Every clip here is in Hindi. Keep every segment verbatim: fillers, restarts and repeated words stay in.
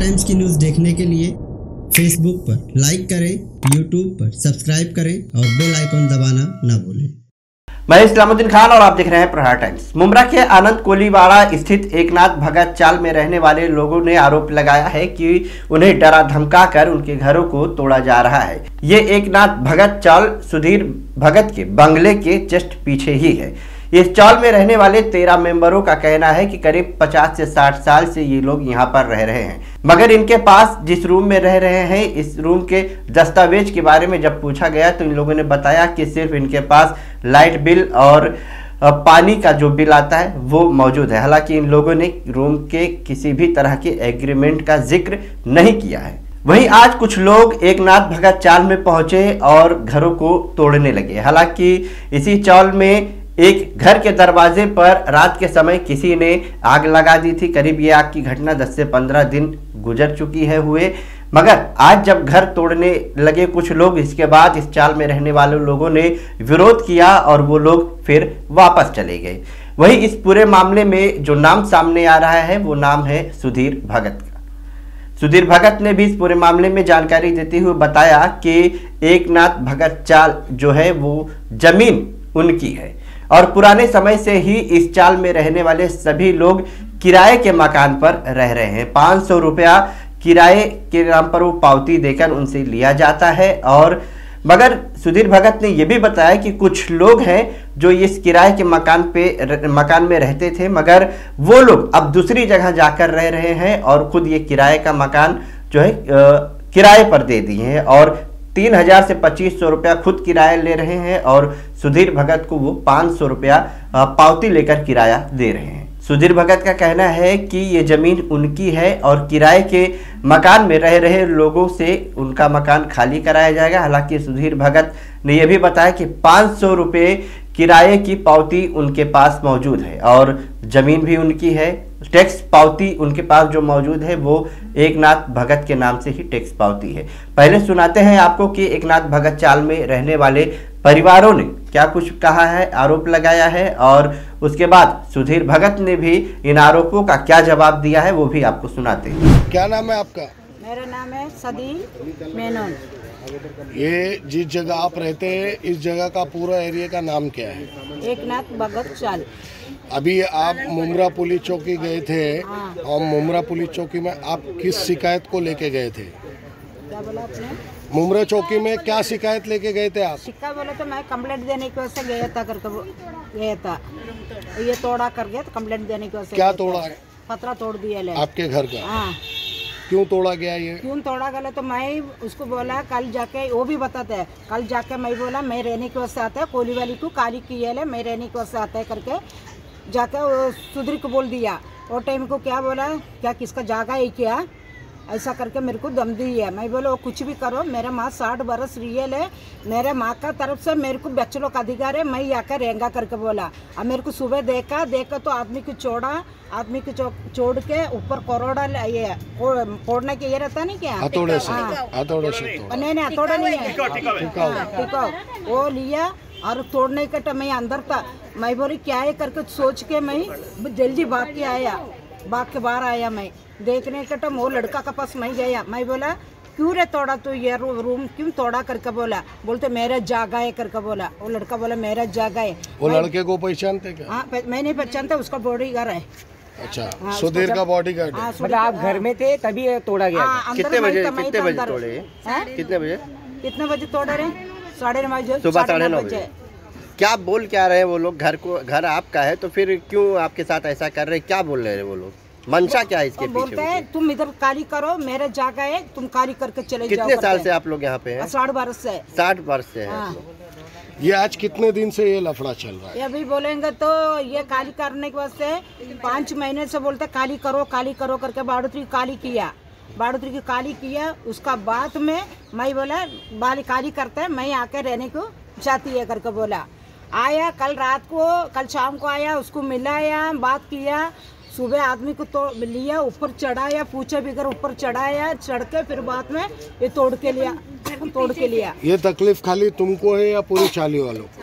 टाइम्स की न्यूज़ देखने के लिए फेसबुक पर लाइक करें, यूट्यूब पर सब्सक्राइब करें और बेल आइकन दबाना ना भूलें। मैं इस्लामुद्दीन खान और आप देख रहे हैं प्रहार टाइम्स। मुमरा के आनंद कोलीवाड़ा स्थित एकनाथ भगत चाल में रहने वाले लोगों ने आरोप लगाया है कि उन्हें डरा धमका कर उनके घरों को तोड़ा जा रहा है। ये एकनाथ भगत चाल सुधीर भगत के बंगले के जस्ट पीछे ही है। इस चाल में रहने वाले तेरह मेंबरों का कहना है कि करीब पचास से साठ साल से ये लोग यहाँ पर रह रहे हैं, मगर इनके पास जिस रूम में रह रहे हैं इस रूम के दस्तावेज के बारे में जब पूछा गया तो इन लोगों ने बताया कि सिर्फ इनके पास लाइट बिल और पानी का जो बिल आता है वो मौजूद है। हालांकि इन लोगों ने रूम के किसी भी तरह के एग्रीमेंट का जिक्र नहीं किया है। वहीं आज कुछ लोग एकनाथ भगत चाल में पहुंचे और घरों को तोड़ने लगे। हालांकि इसी चाल में एक घर के दरवाजे पर रात के समय किसी ने आग लगा दी थी। करीब ये आग की घटना दस से पंद्रह दिन गुजर चुकी है हुए, मगर आज जब घर तोड़ने लगे कुछ लोग, इसके बाद इस चाल में रहने वाले लोगों ने विरोध किया और वो लोग फिर वापस चले गए। वहीं इस पूरे मामले में जो नाम सामने आ रहा है वो नाम है सुधीर भगत का। सुधीर भगत ने भी इस पूरे मामले में जानकारी देते हुए बताया कि एकनाथ भगत चाल जो है वो जमीन उनकी है और पुराने समय से ही इस चाल में रहने वाले सभी लोग किराए के मकान पर रह रहे हैं। पाँच सौ रुपया किराए के नाम पर वो पावती देकर उनसे लिया जाता है। और मगर सुधीर भगत ने यह भी बताया कि कुछ लोग हैं जो इस किराए के मकान पे मकान में रहते थे, मगर वो लोग अब दूसरी जगह जाकर रह रहे हैं और खुद ये किराए का मकान जो है किराए पर दे दिए हैं और तीन हजार से पच्चीस सौ रुपया खुद किराया ले रहे हैं और सुधीर भगत को वो पाँच सौ रुपया पावती लेकर किराया दे रहे हैं। सुधीर भगत का कहना है कि ये जमीन उनकी है और किराए के मकान में रह रहे लोगों से उनका मकान खाली कराया जाएगा। हालांकि सुधीर भगत ने यह भी बताया कि पाँच सौ रुपये किराए की पावती उनके पास मौजूद है और जमीन भी उनकी है। टैक्स पावती उनके पास जो मौजूद है वो एकनाथ भगत के नाम से ही टैक्स पावती है। पहले सुनाते हैं आपको कि एकनाथ भगत चाल में रहने वाले परिवारों ने क्या कुछ कहा है, आरोप लगाया है और उसके बाद सुधीर भगत ने भी इन आरोपों का क्या जवाब दिया है वो भी आपको सुनाते हैं। क्या नाम है आपका? मेरा नाम है सदी मेनन। ये जिस जगह आप रहते हैं इस जगह का पूरा एरिया का नाम क्या है? एकनाथ भगत चाल। अभी आप मुमरा पुलिस चौकी गए थे और मुमरा पुलिस चौकी में आप किस शिकायत को लेके गए थे? क्या बोला आपने? मुमरा चौकी में क्या शिकायत लेके गए थे आप? शिकायत बोला तो मैं कंप्लेंट देने की वजह से गया था करके गया था। ये तोड़ा कर गया तो कंप्लेंट देने की वजह से। क्या तोड़ा है? पतरा तोड़ दिया ले आपके घर का? हाँ। क्यों तोड़ा गया ये? क्यों तोड़ा गया तो मैं उसको बोला कल जाके, वो भी बताते हैं, कल जाके मैं बोला मैं रहने की वजह से आता है, कोली वाली को काली की है मैं रहने की वजह से आता है करके जाके वो सुधीर को बोल दिया। वो टाइम को क्या बोला, क्या किसका जागा है क्या, ऐसा करके मेरे को दम दी है। मैं बोला वो कुछ भी करो, मेरा माँ साठ बरस रियल है, मेरे माँ का तरफ से मेरे को बच्चों का अधिकार है, मैं आकर रहेंगा करके बोला। अब मेरे को सुबह देखा देखा तो आदमी को छोड़ा, आदमी को छोड़ के ऊपर करोड़ा ये फोड़ने के ये रहता नहीं क्या, हथौड़े से हथौड़े से नहीं नहीं हथौड़ा नहीं है, टिका वो लिया और तोड़ने का टाइम मैं अंदर था। मैं बोली क्या है करके सोच के मैं जल्दी भाग के आया, भाग के बाहर आया। मैं देखने का टाइम वो लड़का के पास मैं गया। मैं बोला क्यों रे तोड़ा तो ये रूम क्यों तोड़ा करके बोला, बोलते मेरा जागा है करके बोला। वो लड़का बोला मेरा जागा है। वो लड़के को पहचानते क्या? हाँ मैं नहीं पहचानता, उसका बॉडीगार्ड है। अच्छा, सुधीर का बॉडीगार्ड। मतलब आप घर में थे तभी तोड़ा गया? कितने बजे कितने बजे तोड़े? कितने बजे कितने बजे तोड़े रहे? साढ़े नौ बजे, सुबह साढ़े नौ बजे। क्या बोल क्या रहे हैं वो लोग? घर को घर आपका है तो फिर क्यों आपके साथ ऐसा कर रहे हैं? क्या बोल रहे हैं वो लोग? मंशा क्या है इसके पीछे? बोलते हैं तुम इधर काली करो, मेरे जागा है, तुम काली करके चले जाओ। कितने साल से आप लोग यहाँ पे हैं? साठ वर्ष से। साठ वर्ष से है। ये आज कितने दिन से ये लफड़ा चल रहा है? ये भी बोलेंगे तो ये काली करने के वास्ते पाँच महीने से बोलते काली करो काली करो करके बाड़ोतरी काली किया, बाड़ोतरी की काली किया। उसका बाद में मैं बोला बाली काली करते हैं, मैं आके रहने को चाहती है करके बोला। आया कल रात को, कल शाम को आया, उसको मिलाया, बात किया। सुबह आदमी को तो लिया, ऊपर चढ़ाया, पूछे बिगर ऊपर चढ़ाया, चढ़ के फिर बाद में ये तोड़ के लिया, तोड़ के लिया। ये तकलीफ खाली तुमको है या पूरी चाली वालों?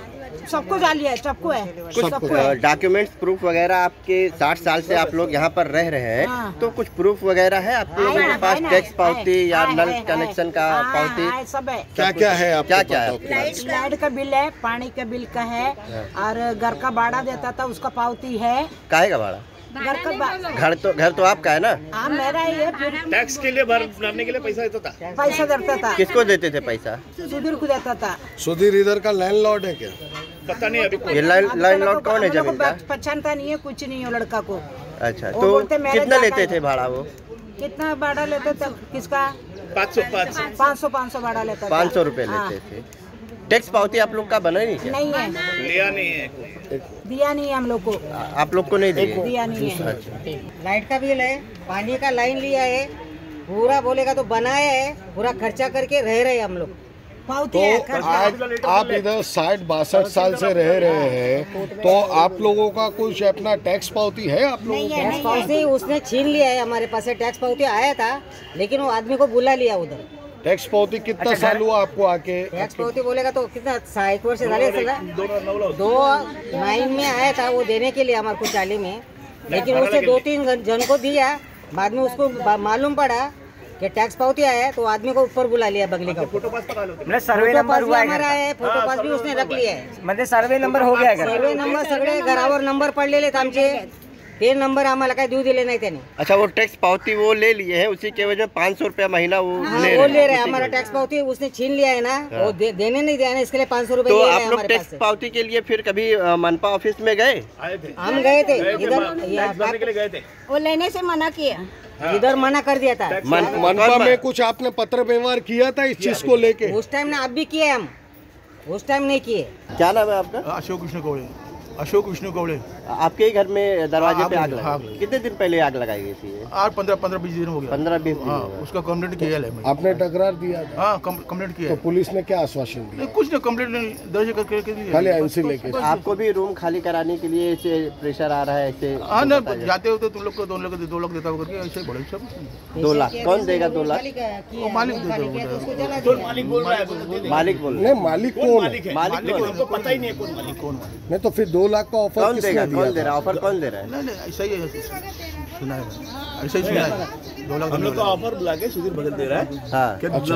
सबको जाली है, सबको है, सबको है। डॉक्यूमेंट्स प्रूफ वगैरह आपके साठ साल से आप लोग यहाँ पर रह रहे हैं, हाँ। तो कुछ प्रूफ वगैरह है आप लोगों के पास? टैक्स पावती या आए, नल आए, कनेक्शन का आए, पावती आए, सब है। क्या क्या है आपको क्या क्या है? बताओ? लाइट का बिल है, पानी का बिल का है, और घर का भाड़ा देता था उसका पावती है। काहे का भाड़ा? घर का बा- घर तो घर तो आपका है ना? हाँ मेरा ही है, फिर टैक्स के लिए भर भरने के लिए पैसा देता था। पैसा देता था, किसको देते थे पैसा? सुधीर को देता था। सुधीर इधर का लैंडलॉर्ड है क्या? पता नहीं अभी कोई। ये लैंडलॉर्ड कौन है हम लोग को जमीन का? पहचानता नहीं है, कुछ नहीं है लड़का को। अच्छा, वो तो बोलते मेरे कितना जाकर लेते है। थे भाड़ा वो? कितना भाड़ा लेते थे? किसका? पाँच सौ पाँच सौ पाँच सौ पाँच सौ भाड़ा लेता था। पाँच सौ रुपये हाँ। लेते थे। टैक्स पावती आप लोग का बना नहीं क्या? नहीं है, लिया नहीं है। दिया नहीं है हम लोग को, आ- आप लोग को नहीं दिए? दिया नहीं है। अच्छा, लाइट का बिल है, पानी का लाइन लिया है, पूरा बोलेगा तो बनाया है, पूरा खर्चा करके रह रहे हम लोग। पावती तो है, खर्चा। आज आप इधर साठ बासठ साल से रह रहे हैं, तो आप लोगों का कुछ अपना टैक्स पावती है आप लोगों को? टैक्स पावती उसने छीन लिया है हमारे पास से। टैक्स पावती आया था, लेकिन वो आदमी को बुला लिया उधर। टैक्स पावती कितना साल हुआ आपको आके? टैक्स पावती बोलेगा तो कितना सा- एक वर्ष झाले असेल ना? दो नाइन में आया था वो देने के लिए हमारे को चाली में, लेकिन उसने दो तीन जन जन को दिया। बाद में उसको बा- मालूम पड़ा कि टैक्स पावती आया है, तो आदमी को ऊपर बुला लिया बंगले का। फोटो पास पका लो। सर्वे नंबर भी हमारा है, फोटो पास भी उसने रख लिया है। म्हणजे सर्वे नंबर हो गया का? सर्वे नंबर सगळे घरावर नंबर पडलेले आहेत आमचे, ते नंबर आम्हाला काय देऊ दिले नाही त्याने। अच्छा, वो टैक्स पावती वो ले लिए हैं, उसी के वजह पाँच सौ रुपया महीना वो हाँ, ले वो रहे ले रहे हैं हैं। उसी हमारा की टैक्स पावती उसने छीन लिया है ना, वो दे, देने नहीं दिया ना, इसके लिए पाँच सौ रुपए तो ले रहे आप हैं लोग हमारे टैक्स पास से। पावती के लिए फिर कभी अ, मनपा ऑफिस में गए? आए थे। हम गए थे गए थे, इधर, टैक्स भरने के लिए गए थे। वो लेने से मना किया। इधर मना कर दिया था। मन- मनपा में कुछ आपने पत्र व्यवहार किया था इस चीज को लेके? उस टाइम ना अब भी किए हम, उस टाइम नहीं किए। क्या नाम है आपका? अशोक विष्णु कौड़े। अशोक विष्णु कौड़े। आपके ही घर में दरवाजे हाँ, पे आग आग- आग लगी? लगी। कितने दिन पहले आग लगाई गई थी? आज पंद्रह पंद्रह बीस दिन हो गया। पंद्रह बीस दिन हाँ, हो गए। उसका कंप्लेंट किया है मैंने। आपने तकरार दिया था? हाँ, कंप्लेंट किया तो है। पुलिस ने क्या आश्वासन दिया? नहीं, कुछ नहीं, कंप्लेंट नहीं दर्ज करके के दिया। खाली एनसी लेके? आपको भी रूम खाली कराने के लिए ऐसे प्रेशर आ रहा है ऐसे? हाँ ना, जाते हो तो तुम लोग को दो लोग दो लोग देता हो करके ऐसे ही बोले सब। दो लाख कौन देगा? दो लाख वो मालिक देता है। मालिक बोल रहा है। मालिक बोल रहे नहीं, मालिक कौन है? हैं। मालिक कौन है? पता ही नहीं है कौन मालिक कौन मालिक। नहीं तो फिर दो लाख का ऑफर कौन किसने देगा? दिया कौन दे था? रहा है? ऑफर कौन दे रहा है? नहीं नहीं, ऐसा ही है, सुना है मैंने। ऐसा ही सुना है। दो लाख हम लोग का ऑफर बुला के सुधीर भगत दे रहा है हाँ, कि अच्छा।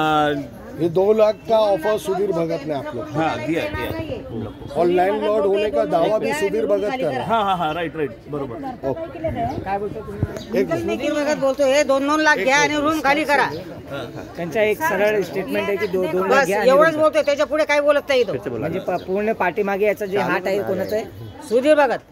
न- ये दो लाख का ऑफर सुधीर भगत ने आप लोग को? हाँ दिया दिया और लैंडलॉर्ड होने का दावा भी सुधीर भगत कर रहा है? हाँ हाँ हाँ राइट राइट बरोबर. एक सुधीर भगत बोलतो हे दोन दोन लाख घ्या आणि रूम खाली करा. त्यांचा एक सरळ स्टेटमेंट आहे की दो- दोन लाख बस घ्या आणि एवढंच room बोलतोय, त्याच्या पुढे काय बोलत नाही तो. म्हणजे प- पूर्ण पाठीमागे याचा जे हात आहे कोणाचा आहे सुधीर भगत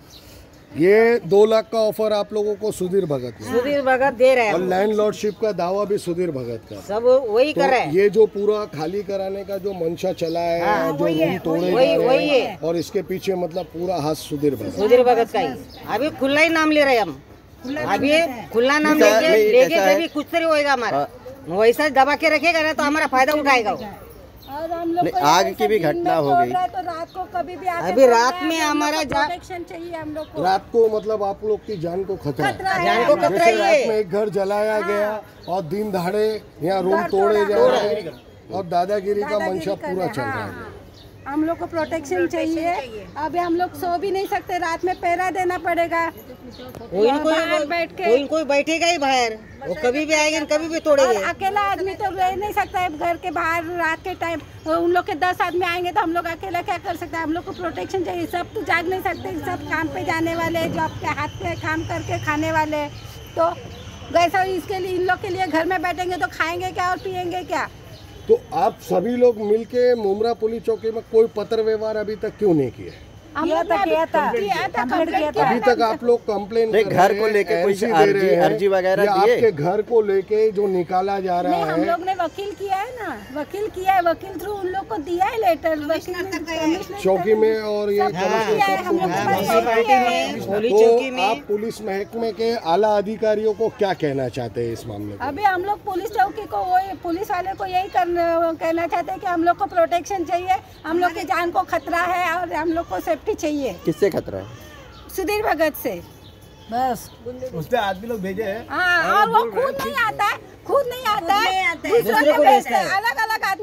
ये दो लाख का ऑफर आप लोगों को सुधीर भगत ने, सुधीर भगत दे रहे और हैं, लैंडलॉर्डशिप का दावा भी सुधीर भगत का। सब वही तो कर रहे हैं. ये जो पूरा खाली कराने का जो मंशा चला है, हाँ, जो रूम तोड़े जा वही- रहे वही हैं, है। और इसके पीछे मतलब पूरा हाथ सुधीर भगत। सुधीर भगत का ही अभी खुला ही नाम ले रहे हैं हम. अभी खुला नाम नहीं, लेके नहीं, लेके ऐसा है। जब भी कुछ तरी होएगा हमारा, वैसा दबा के रखेगा ना तो हमारा फायदा उठाएगा वो. और हम लोग नहीं, को आग ऐसा की भी दिन में घटना हो बोल गई। रहा है तो रात को कभी भी आके अभी बोल रात रहा है में कि हम हमारा लोग को जा- प्रोटेक्शन चाहिए हम लोग को. रात को मतलब आप लोग की जान को खतरा है। खतरा है। जान को खतरा जैसे ही रात में है. एक घर जलाया गया और दिन दहाड़े यहाँ रूम घर तोड़े जा तोड़ा। रहे हैं और दादागिरी का दादागिरी मंशा कर पूरा रहे चल हैं, रहा हाँ, है। हाँ। हम लोग को प्रोटेक्शन चाहिए. अभी हम लोग सो भी नहीं सकते, रात में पहरा देना पड़ेगा. कोई न कोई बाहर बैठ के कोई न कोई बैठेगा ही बाहर, वो कभी भी आएंगे कभी भी तोड़ेंगे. और अकेला आदमी तो रह नहीं सकता है घर के बाहर रात के टाइम. उन लोग के दस आदमी आएंगे तो हम लोग अकेला क्या कर सकते हैं. हम लोग को प्रोटेक्शन चाहिए. सब तो जाग नहीं सकते, सब काम पे जाने वाले, जॉब के हाथ पे काम करके खाने वाले. तो वैसा इसके लिए इन लोग के लिए घर में बैठेंगे तो खाएंगे क्या और पिएंगे क्या. तो आप सभी लोग मिलके मुमरा पुलिस चौकी में कोई पत्र व्यवहार अभी तक क्यों नहीं किए? हम लोग ने अभी किया था कंप्लेंट किया था. अभी तक आप लोग कंप्लेन नहीं, घर को लेके कोई अर्जी- अर्जी वगैरह दिए? आपके घर को लेके जो निकाला जा नहीं, रहा हम है, लोग ने वकील किया है ना, वकील किया है, वकील थ्रू उन लोग को दिया है लेटर. वकील ने कमिश्नर चौकी में और ये सब कुछ किया है, हम लोग के पास म्युनिसिपालिटी कॉपी है. में, होली चौकी तो में. आप पुलिस महकमे के आला अधिकारियों को क्या कहना चाहते हैं इस मामले में? अभी हम लोग पुलिस चौकी को वो पुलिस वाले को यही करना कहना चाहते हैं कि हम लोग को प्रोटेक्शन चाहिए, हम लोग की जान को खतरा है और हम लोग को सेफ्टी चाहिए. किससे खतरा है? सुधीर भगत से बस. उसने आदमी लोग भेजे हैं. हाँ, और वो खुद नहीं आता है, खुद नहीं आता है, दूसरों दूसरे को को भेजता भेजता है, है. अलग अलग आदमी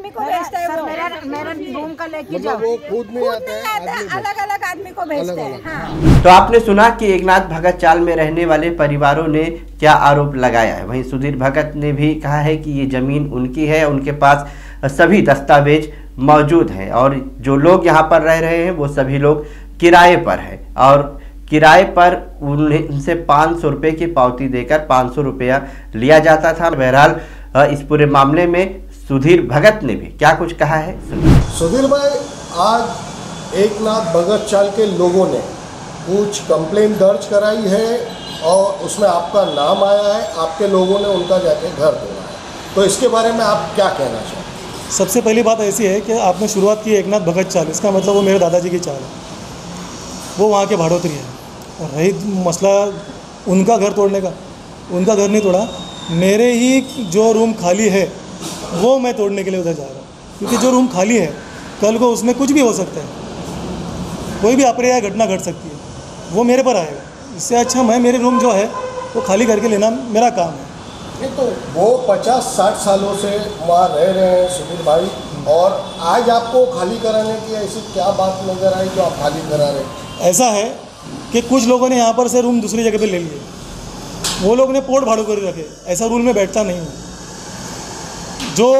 आदमी को भेजते हैं सर वो। मेरा मेरा रूम का लेके मतलब जाओ। वो खुद नहीं खुद आता नहीं है, आता, आदमी को। अलग अलग आदमी को भेजते हैं। अलग-अलग। हाँ। तो आपने सुना कि एकनाथ भगत चाल में रहने वाले परिवारों ने क्या आरोप लगाया है। वहीं सुधीर भगत ने भी कहा है कि ये ज़मीन उनकी है, उनके पास सभी दस्तावेज मौजूद हैं और जो लोग यहाँ पर रह रहे हैं वो सभी लोग किराए पर हैं और किराए पर उन्हें उनसे पाँच सौ रुपये की पावती देकर पाँच सौ रुपया लिया जाता था। बहरहाल इस पूरे मामले में सुधीर भगत ने भी क्या कुछ कहा है, सुनिए। सुधीर भाई, आज एकनाथ भगत चाल के लोगों ने कुछ कंप्लेंट दर्ज कराई है और उसमें आपका नाम आया है, आपके लोगों ने उनका जाके घर तोड़ा है, तो इसके बारे में आप क्या कहना चाहते हैं? सबसे पहली बात ऐसी है कि आपने शुरुआत की एकनाथ भगत चाल, इसका मतलब वो मेरे दादाजी की चाल है, वो वहाँ के भाड़ोत्री है। और रही मसला उनका घर तोड़ने का, उनका घर नहीं तोड़ा, मेरे ही जो रूम खाली है वो मैं तोड़ने के लिए उधर जा रहा हूँ, क्योंकि जो रूम खाली है कल को उसमें कुछ भी हो सकता है, कोई भी अप्रिय घटना घट सकती है, वो मेरे पर आएगा। इससे अच्छा मैं मेरे रूम जो है वो खाली करके लेना मेरा काम है। नहीं तो वो पचास साठ सालों से वहाँ रह रहे हैं सुधीर भाई, और आज आपको खाली कराने की ऐसी क्या बात नज़र आई जो आप खाली करा रहे हैं? ऐसा है कि कुछ लोगों ने यहाँ पर से रूम दूसरी जगह पे ले लिए, वो लोग ने पोर्ट भाड़ों कर रखे, ऐसा रूल में बैठता नहीं हूँ। जो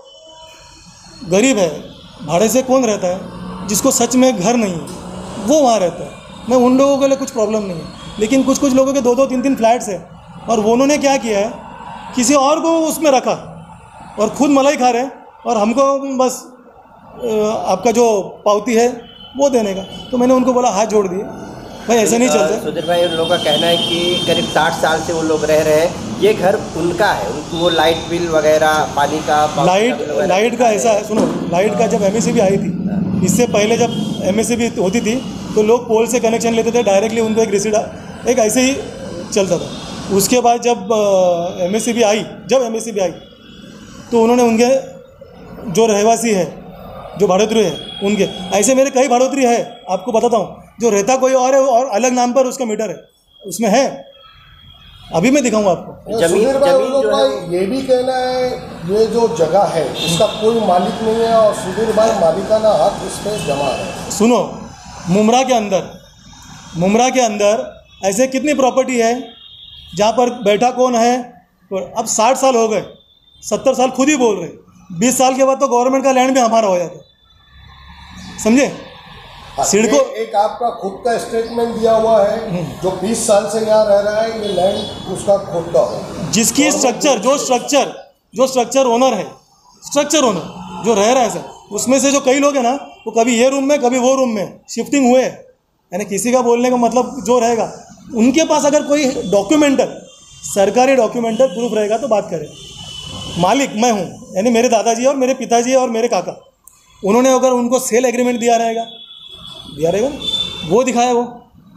गरीब है, भाड़े से कौन रहता है, जिसको सच में घर नहीं है वो वहाँ रहता है, मैं उन लोगों के लिए कुछ प्रॉब्लम नहीं है। लेकिन कुछ कुछ लोगों के दो दो तीन तीन फ्लैट्स हैं और वो उन्होंने क्या किया है, किसी और को उसमें रखा और खुद मलाई खा रहे हैं और हमको बस आपका जो पावती है वो देने का। तो मैंने उनको बोला हाथ जोड़ दिए भाई, ऐसे नहीं चलते। सुधीर भाई, उन लोगों का कहना है कि करीब साठ साल से वो लोग रह रहे हैं, ये घर उनका है, उनको वो लाइट बिल वगैरह, पानी का लाइट लाइट का ऐसा है, सुनो, लाइट का जब एमएससीबी आई थी, इससे पहले जब एमएससीबी होती थी तो लोग पोल से कनेक्शन लेते थे डायरेक्टली, उनको एक रिसीट एक ऐसे ही चलता था। उसके बाद जब एमएससीबी आई जब एमएससीबी आई तो उन्होंने उनके जो रहवासी है, जो भाड़ोत्री है, उनके ऐसे मेरे कई भाड़ोत्री है, आपको बताता हूँ, जो रहता कोई और है और अलग नाम पर उसका मीटर है, उसमें है, अभी मैं दिखाऊंगा आपको। सुधीर भाई, उन लोग का ये भी कहना है ये जो जगह है इसका कोई मालिक नहीं है और सुधीर भाई मालिकाना हक इस पर जमा है। सुनो, मुमरा के अंदर मुमरा के अंदर ऐसे कितनी प्रॉपर्टी है जहाँ पर बैठा कौन है। अब साठ साल हो गए, सत्तर साल खुद ही बोल रहे, बीस साल के बाद तो गवर्नमेंट का लैंड भी हमारा हो जाता, समझे। सिडको एक आपका खुद का स्टेटमेंट दिया हुआ है, जो बीस साल से यहाँ रह रहा है, ये लैंड उसका खुद का हो, जिसकी स्ट्रक्चर जो स्ट्रक्चर जो स्ट्रक्चर ओनर है, स्ट्रक्चर ओनर जो रह रहा है सर, उसमें से जो कई लोग हैं ना, वो कभी ये रूम में कभी वो रूम में शिफ्टिंग हुए, यानी किसी का बोलने का मतलब जो रहेगा, उनके पास अगर कोई डॉक्यूमेंटल सरकारी डॉक्यूमेंटल प्रूफ रहेगा तो बात करें। मालिक मैं हूँ, यानी मेरे दादाजी और मेरे पिताजी और मेरे काका, उन्होंने अगर उनको सेल एग्रीमेंट दिया रहेगा दिया रहेगा वो दिखाया, वो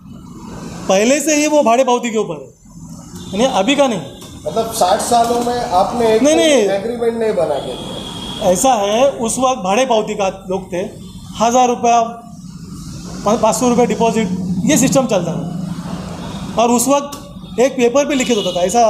पहले से ही वो भाड़े पावती के ऊपर है, यानी अभी का नहीं। मतलब साठ सालों में आपने एक नहीं नहीं एग्रीमेंट नहीं बना के। ऐसा है, उस वक्त भाड़े पावती का लोग थे, हज़ार रुपया पाँच सौ रुपये डिपॉजिट, ये सिस्टम चलता था। और उस वक्त एक पेपर पे लिखित होता था, ऐसा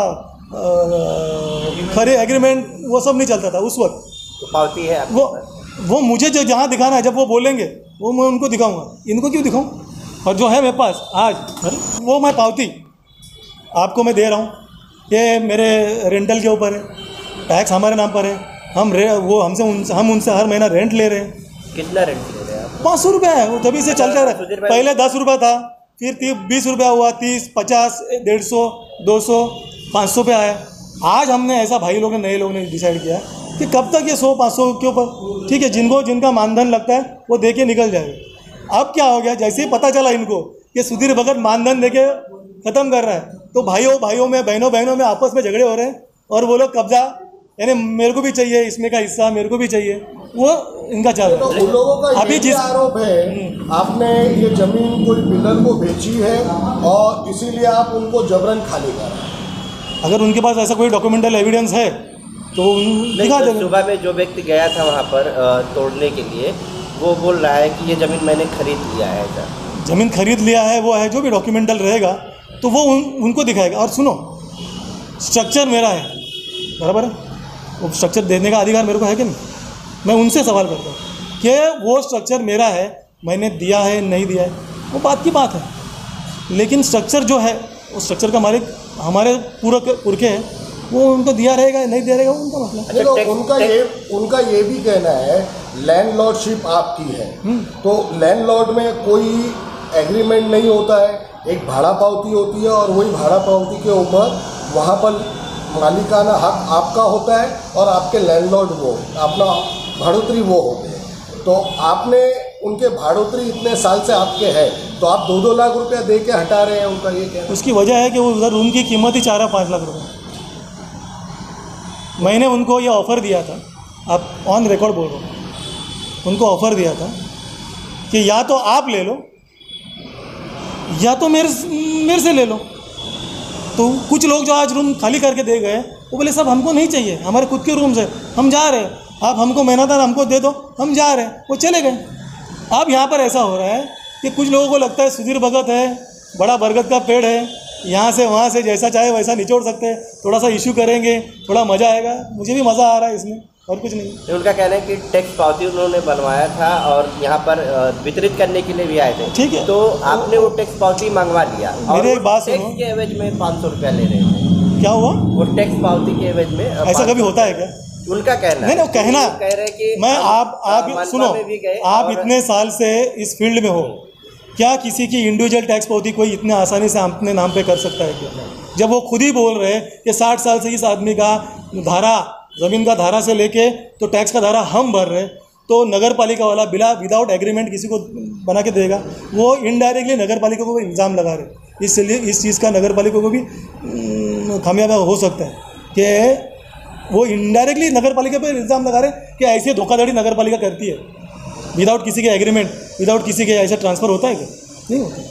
खरे एग्रीमेंट वो सब नहीं चलता था उस वक्त। तो पावती है वो वो मुझे जो जहाँ दिखाना है, जब वो बोलेंगे वो मैं उनको दिखाऊंगा, इनको क्यों दिखाऊं। और जो है मेरे पास आज वो मैं पावती आपको मैं दे रहा हूँ, ये मेरे रेंटल के ऊपर है, टैक्स हमारे नाम पर है, हम रे वो हमसे उन, हम उनसे हर महीना रेंट ले रहे हैं। कितना रेंट ले रहे हैं आप? पाँच सौ रुपये है, वो तभी से चलता रहा। पहले दस रुपये था, फिर तीस बीस रुपया हुआ, तीस पचास डेढ़ सौ दो सौ पाँच सौ पे आया। आज हमने ऐसा भाई लोग ने नए लोग ने डिसाइड किया कि कब तक ये सौ पाँच सौ के ऊपर, ठीक है, जिनको जिनका मानधन लगता है वो दे के निकल जाएगा। अब क्या हो गया, जैसे ही पता चला इनको कि सुधीर भगत मानधन दे के ख़त्म कर रहा है, तो भाइयों भाइयों में बहनों बहनों में आपस में झगड़े हो रहे हैं और वो लोग कब्जा, यानी मेरे को भी चाहिए इसमें का हिस्सा, मेरे को भी चाहिए, वो इनका चल रहा है। उन लोगों का अभी ये जिस आरोप है आपने ये जमीन कोई बिल्डर को बेची है और इसीलिए आप उनको जबरन खाली कर रहे हैं। अगर उनके पास ऐसा कोई डॉक्यूमेंटल एविडेंस है तो दिखा देंगे। सुबह में जो व्यक्ति गया था वहाँ पर तोड़ने के लिए, वो बोल रहा है कि ये ज़मीन मैंने खरीद लिया है। ऐसा ज़मीन खरीद लिया है, वो है जो भी डॉक्यूमेंटल रहेगा तो वो उन, उनको दिखाएगा। और सुनो, स्ट्रक्चर मेरा है, बराबर है, वो स्ट्रक्चर देने का अधिकार मेरे को है कि नहीं? मैं उनसे सवाल करता हूँ कि वो स्ट्रक्चर मेरा है, मैंने दिया है नहीं दिया है, वो बात की बात है, लेकिन स्ट्रक्चर जो है वो स्ट्रक्चर का मालिक हमारे पूरे पुरखे हैं, वो उनको दिया रहेगा नहीं दिया रहेगा उनका मतलब। देखो उनका ये उनका ये भी कहना है लैंडलॉर्डशिप आपकी है, तो लैंडलॉर्ड में कोई एग्रीमेंट नहीं होता है, एक भाड़ा पावती होती है और वही भाड़ा पावती के ऊपर वहाँ पर मालिकाना हक आपका होता है और आपके लैंडलॉर्ड वो अपना भाड़ोतरी वो होते हैं। तो आपने उनके भाड़ोतरी इतने साल से आपके है, तो आप दो दो लाख रुपया दे के हटा रहे हैं, उनका ये कहना। उसकी वजह है कि वो उधर रूम की कीमत ही चार पाँच लाख रुपये। मैंने उनको ये ऑफ़र दिया था, आप ऑन रिकॉर्ड बोल रहे हो, उनको ऑफ़र दिया था कि या तो आप ले लो या तो मेरे मेरे से ले लो। तो कुछ लोग जो आज रूम खाली करके दे गए वो बोले सब हमको नहीं चाहिए, हमारे खुद के रूम्स है, हम जा रहे हैं, आप हमको मेहनतान हमको दे दो, हम जा रहे हैं, वो चले गए। अब यहाँ पर ऐसा हो रहा है कि कुछ लोगों को लगता है सुधीर भगत है, बड़ा बरगद का पेड़ है, यहाँ से वहाँ से जैसा चाहे वैसा निचोड़ सकते हैं, थोड़ा सा इशू करेंगे, थोड़ा मज़ा आएगा, मुझे भी मज़ा आ रहा है इसमें, और कुछ नहीं। उनका कहना है कि टैक्स पावती उन्होंने बनवाया था और यहाँ पर वितरित करने के लिए भी आए थे, ठीक है, तो आपने वो टैक्स पावती मंगवा लिया और मेरे एक बात सुनो, टैक्स के एवज में पाँच सौ रुपया ले रहे थे। क्या हुआ? वो टैक्स पावती के एवज में ऐसा कभी होता है क्या? उनका कहना नहीं, नहीं कहना कह रहे कि मैं आप आप सुनो, आप इतने साल से इस फील्ड में हो, क्या किसी की इंडिविजुअल टैक्स पावती कोई इतने आसानी से अपने नाम पे कर सकता है क्या? जब वो खुद ही बोल रहे हैं कि साठ साल से इस आदमी का धारा, ज़मीन का धारा से लेके तो टैक्स का धारा हम भर रहे, तो नगर पालिका वाला बिना विदाउट एग्रीमेंट किसी को बना के देगा, वो इनडायरेक्टली नगर पालिका को इल्ज़ाम लगा रहे। इसलिए इस चीज़ का नगर पालिका को भी खामियाबा हो सकता है कि वो इनडायरेक्टली नगर पालिका पर इल्ज़ाम लगा रहे कि ऐसे धोखाधड़ी नगर पालिका करती है विदाउट किसी के एग्रीमेंट, विदाउट किसी के ऐसा ट्रांसफ़र होता है क्या? नहीं होता।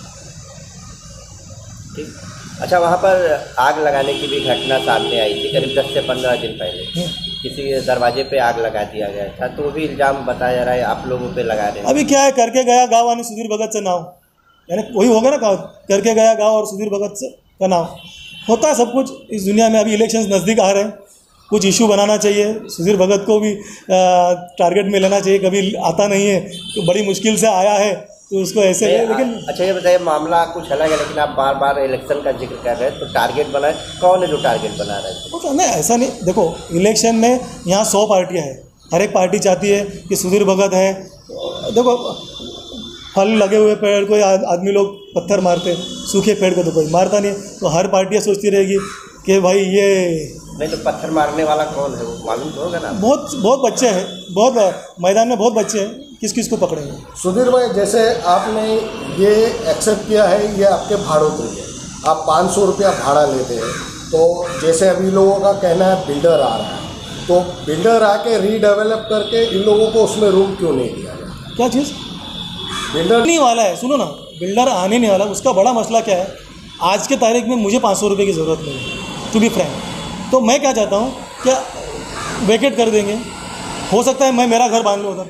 ठीक। अच्छा, वहाँ पर आग लगाने की भी घटना सामने आई थी करीब दस से पंद्रह दिन पहले, किसी के दरवाजे पे आग लगा दिया गया था, तो वो भी इल्ज़ाम बताया जा रहा है आप लोगों पे लगा रहे हैं। अभी क्या है, करके गया गाँव वानी सुधीर भगत से नाव, यानी वही होगा ना, गाँव करके गया गाँव और सुधीर भगत से का नाव होता है सब कुछ इस दुनिया में। अभी इलेक्शंस नज़दीक आ रहे हैं, कुछ इशू बनाना चाहिए, सुधीर भगत को भी टारगेट में लेना चाहिए, कभी आता नहीं है तो बड़ी मुश्किल से आया है तो उसको ऐसे है, लेकिन अच्छा ये बताइए, मामला कुछ अलग है लेकिन आप बार बार इलेक्शन का जिक्र कर रहे हैं, तो टारगेट बनाए कौन है जो टारगेट बना रहा है? तो नहीं, ऐसा नहीं, देखो इलेक्शन में यहाँ सौ पार्टियाँ हैं, हर एक पार्टी चाहती है कि सुधीर भगत है, देखो फल लगे हुए पेड़ को आदमी लोग पत्थर मारते, सूखे पेड़ को तो कोई मारता नहीं, तो हर पार्टियाँ सोचती रहेगी कि भाई ये नहीं, तो पत्थर मारने वाला कौन है वो मालूम तो होगा ना। बहुत बहुत बच्चे हैं, बहुत मैदान में बहुत बच्चे हैं, किस किस को पकड़ेंगे? सुधीर भाई, जैसे आपने ये एक्सेप्ट किया है, ये आपके भाड़ोतरी है, आप पाँच सौ रुपया भाड़ा लेते हैं, तो जैसे अभी लोगों का कहना है बिल्डर आ रहा है, तो बिल्डर आके रीडेवलप करके इन लोगों को उसमें रूम क्यों नहीं दिया गया? क्या चीज़? बिल्डर नहीं वाला है, सुनो ना, बिल्डर आने नहीं वाला, उसका बड़ा मसला क्या है, आज के तारीख में मुझे पाँच सौ रुपये की ज़रूरत नहीं है, टू बी फ्रैंक। तो मैं क्या चाहता हूँ, क्या वेकेट कर देंगे, हो सकता है मैं मेरा घर बांध लूँ उधर,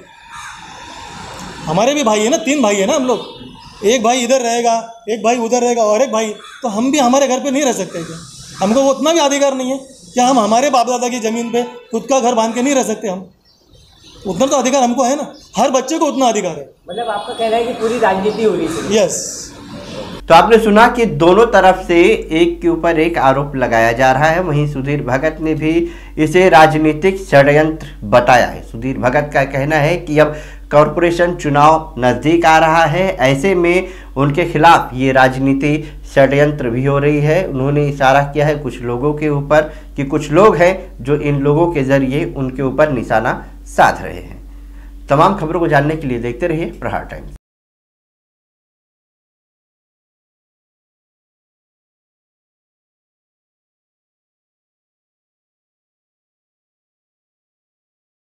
हमारे भी भाई है ना, तीन भाई है ना हम लोग, एक भाई इधर रहेगा, एक भाई उधर रहेगा और एक भाई, तो हम भी हमारे घर पे नहीं रह सकते क्या? हमको वो उतना भी अधिकार नहीं है क्या हम हमारे बाप दादा की ज़मीन पे खुद का घर बांध के नहीं रह सकते? हम उतना तो अधिकार हमको है ना, हर बच्चे को उतना अधिकार है। मतलब आपका कहना है कि पूरी राजनीति हो रही है? यस। तो आपने सुना कि दोनों तरफ से एक के ऊपर एक आरोप लगाया जा रहा है, वहीं सुधीर भगत ने भी इसे राजनीतिक षड्यंत्र बताया है। सुधीर भगत का कहना है कि अब कॉरपोरेशन चुनाव नज़दीक आ रहा है, ऐसे में उनके खिलाफ ये राजनीति षड्यंत्र भी हो रही है। उन्होंने इशारा किया है कुछ लोगों के ऊपर कि कुछ लोग हैं जो इन लोगों के जरिए उनके ऊपर निशाना साध रहे हैं। तमाम खबरों को जानने के लिए देखते रहिए प्रहार टाइम्स।